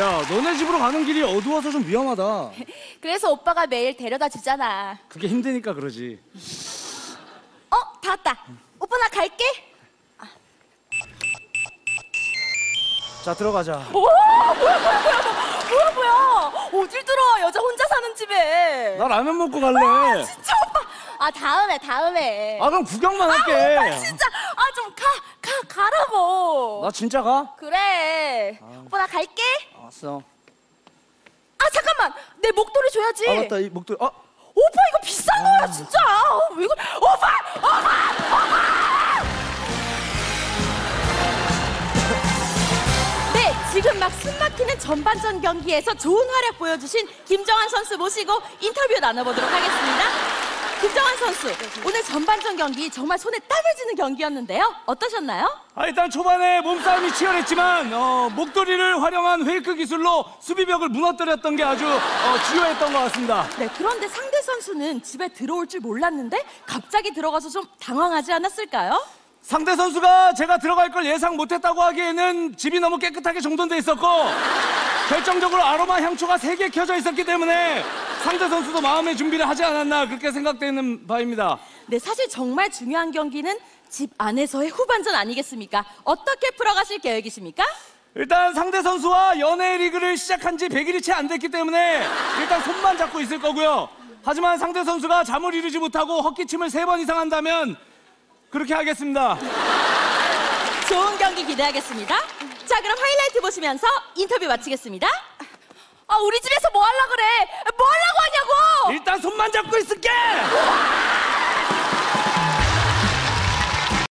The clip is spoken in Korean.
야, 너네 집으로 가는 길이 어두워서 좀 위험하다. 그래서 오빠가 매일 데려다 주잖아. 그게 힘드니까 그러지. 다 왔다. 오빠 나 갈게. 자, 들어가자. 뭐야. 어딜 들어와, 여자 혼자 사는 집에. 나 라면 먹고 갈래. 진짜 오빠. 다음에. 아, 그럼 구경만 할게. 오빠 진짜. 좀 가라고. 나 진짜 가? 그래. 오빠 나 갈게. 알았어. 잠깐만. 내 목도리 줘야지. 아, 맞다. 이 목도리. 오빠 이거 비싼 거야 진짜. 왜 그래? 오빠! 네, 지금 막 숨막히는 전반전 경기에서 좋은 활약 보여주신 김정환 선수 모시고 인터뷰 나눠보도록 하겠습니다. 김정환 선수, 오늘 전반전 경기 정말 손에 땀을 쥐는 경기였는데요. 어떠셨나요? 일단 초반에 몸싸움이 치열했지만 목도리를 활용한 페이크 기술로 수비벽을 무너뜨렸던 게 아주 중요했던 것 같습니다. 네, 그런데 상대 선수는 집에 들어올 줄 몰랐는데 갑자기 들어가서 좀 당황하지 않았을까요? 상대 선수가 제가 들어갈 걸 예상 못했다고 하기에는 집이 너무 깨끗하게 정돈돼 있었고 결정적으로 아로마 향초가 3개 켜져 있었기 때문에 상대 선수도 마음의 준비를 하지 않았나 그렇게 생각되는 바입니다. 네, 사실 정말 중요한 경기는 집 안에서의 후반전 아니겠습니까? 어떻게 풀어가실 계획이십니까? 일단 상대 선수와 연예 리그를 시작한 지 100일이 채 안 됐기 때문에 일단 손만 잡고 있을 거고요. 하지만 상대 선수가 잠을 이루지 못하고 헛기침을 3번 이상 한다면 그렇게 하겠습니다. 좋은 경기 기대하겠습니다. 자, 그럼 하이라이트 보시면서 인터뷰 마치겠습니다. 우리 집에서 뭐 하려고 그래? 뭐 하려고 하냐고! 일단 손만 잡고 있을게!